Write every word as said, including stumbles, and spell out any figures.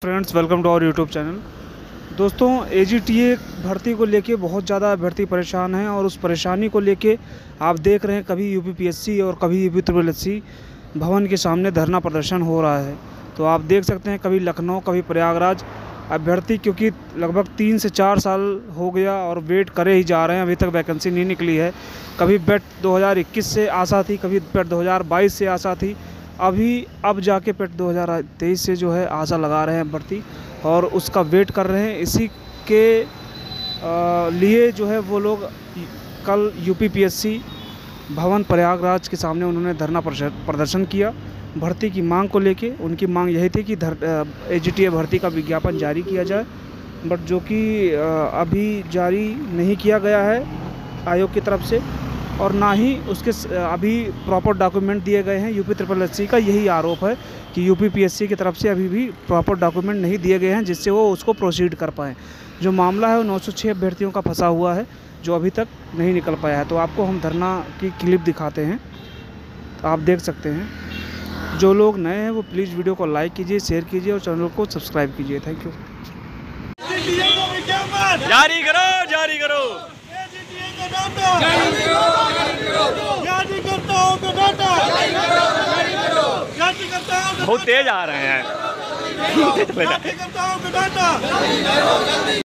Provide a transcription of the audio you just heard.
Friends, welcome to our YouTube channel. दोस्तों, AGTA भर्ती को लेके बहुत ज़्यादा अभ्यर्थी परेशान हैं और उस परेशानी को लेके आप देख रहे हैं कभी यूपीपीएससी और कभी यूपी ट्रिपल एस सी भवन के सामने धरना प्रदर्शन हो रहा है। तो आप देख सकते हैं कभी लखनऊ कभी प्रयागराज अभ्यर्थी, क्योंकि लगभग तीन से चार साल हो गया और वेट करे ही जा रहे हैं, अभी तक वैकेंसी नहीं निकली है। कभी बेट दो हज़ार इक्कीस से आशा थी, कभी बेट दो हज़ार बाईस से आशा थी, अभी अब जाके पेट दो हज़ार तेईस से जो है आशा लगा रहे हैं भर्ती और उसका वेट कर रहे हैं। इसी के आ, लिए जो है वो लोग कल यूपीपीएससी भवन प्रयागराज के सामने उन्होंने धरना प्रदर्शन किया भर्ती की मांग को लेके। उनकी मांग यही थी कि एजीटीए भर्ती का विज्ञापन जारी किया जाए, बट जो कि अभी जारी नहीं किया गया है आयोग की तरफ से, और ना ही उसके अभी प्रॉपर डॉक्यूमेंट दिए गए हैं। यूपी ट्रिपल एस सी का यही आरोप है कि यूपीपीएससी की तरफ से अभी भी प्रॉपर डॉक्यूमेंट नहीं दिए गए हैं जिससे वो उसको प्रोसीड कर पाएँ। जो मामला है वो नौ सौ छः अभ्यर्थियों का फंसा हुआ है जो अभी तक नहीं निकल पाया है। तो आपको हम धरना की क्लिप दिखाते हैं, तो आप देख सकते हैं। जो लोग नए हैं वो प्लीज़ वीडियो को लाइक कीजिए, शेयर कीजिए और चैनल को सब्सक्राइब कीजिए। Thank you. जारी करो, जारी करो। बहुत तेज आ रहे हैं।